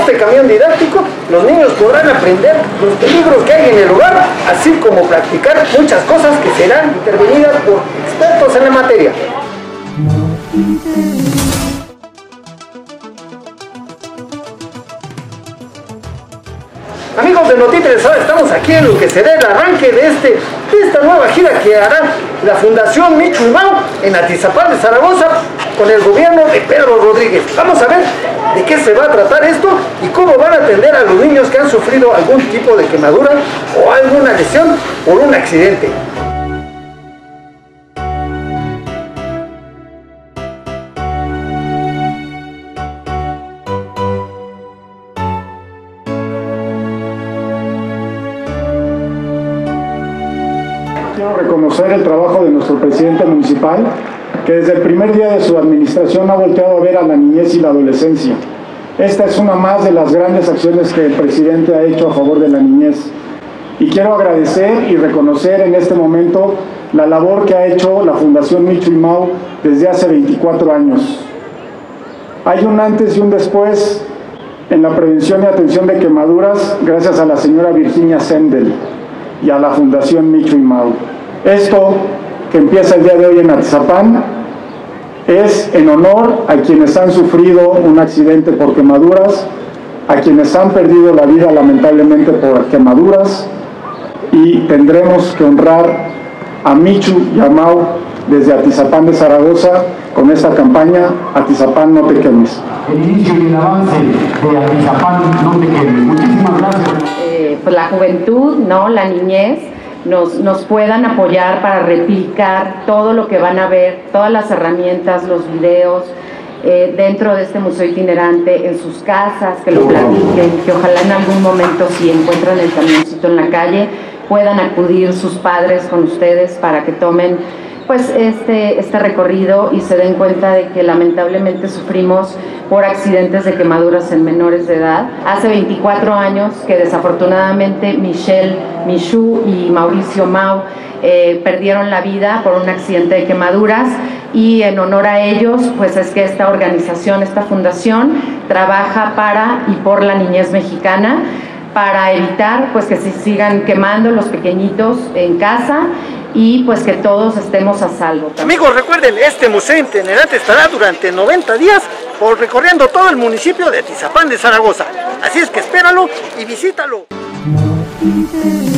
este camión didáctico, los niños podrán aprender los peligros que hay en el hogar, así como practicar muchas cosas que serán intervenidas por expertos en la materia. Amigos de Notitres, ahora estamos aquí en lo que será el arranque de esta nueva gira que hará la Fundación Michu y Mau en Atizapán de Zaragoza con el gobierno de Pedro Rodríguez. Vamos a ver de qué se va a tratar esto y cómo van a atender a los niños que han sufrido algún tipo de quemadura o alguna lesión por un accidente. Quiero reconocer el trabajo de nuestro presidente municipal, que desde el primer día de su administración ha volteado a ver a la niñez y la adolescencia. Esta es una más de las grandes acciones que el presidente ha hecho a favor de la niñez. Y quiero agradecer y reconocer en este momento la labor que ha hecho la Fundación Michu y Mau desde hace 24 años. Hay un antes y un después en la prevención y atención de quemaduras gracias a la señora Virginia Sendel y a la Fundación Michu y Mau. Esto que empieza el día de hoy en Atizapán es en honor a quienes han sufrido un accidente por quemaduras, a quienes han perdido la vida lamentablemente por quemaduras, y tendremos que honrar a Michu y a Mau desde Atizapán de Zaragoza con esta campaña Atizapán no te quemes. El inicio y el avance de Atizapán no te quemes. Muchísimas gracias. Pues la juventud, ¿no? La niñez nos puedan apoyar para replicar todo lo que van a ver, todas las herramientas, los videos dentro de este museo itinerante, en sus casas, que lo platiquen, que ojalá en algún momento, si encuentran el camioncito en la calle, puedan acudir sus padres con ustedes para que tomen pues este recorrido y se den cuenta de que lamentablemente sufrimos por accidentes de quemaduras en menores de edad. Hace 24 años que desafortunadamente Michelle Michu y Mauricio Mau perdieron la vida por un accidente de quemaduras, y en honor a ellos pues es que esta organización, esta fundación trabaja para y por la niñez mexicana, para evitar pues que se sigan quemando los pequeñitos en casa y pues que todos estemos a salvo. Amigos, recuerden, este museo itinerante estará durante 90 días recorriendo todo el municipio de Atizapán de Zaragoza. Así es que espéralo y visítalo.